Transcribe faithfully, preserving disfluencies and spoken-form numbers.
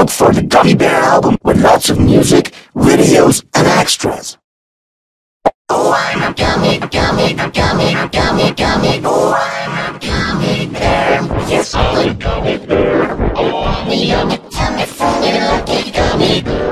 look for the Gummy Bear album with lots of music, videos, and extras. Oh, I'm a gummy, gummy, gummy, gummy, gummy. Oh, I'm a gummy bear. Yes, I'm a gummy bear. Oh, I'm a yummy, tummy, funny, lucky gummy bear.